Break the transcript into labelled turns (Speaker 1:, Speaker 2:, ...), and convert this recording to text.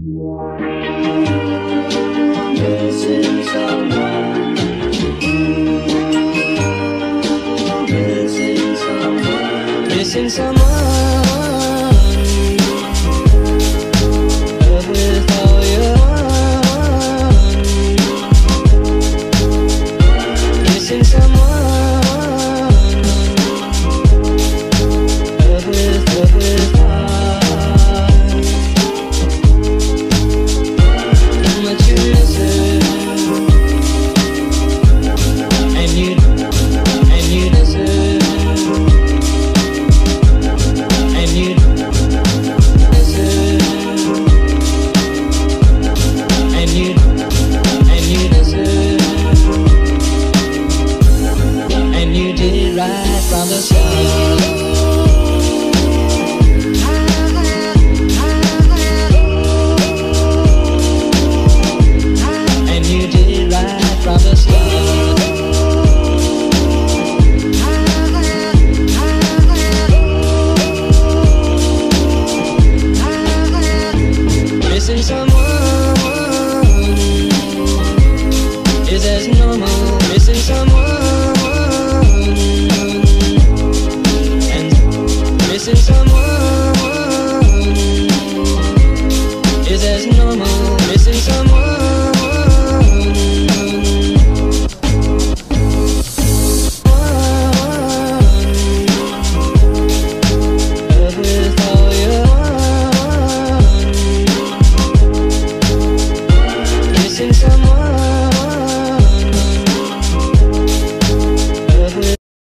Speaker 1: Missing someone. Missing someone. Missing someone. Love with all your heart. Missing someone. Love with heart. How much you miss it. And you miss it. And you miss it. And you miss it. And you did it right from the start. And you did it right from the start. Missing someone is as normal. Missing someone and missing someone.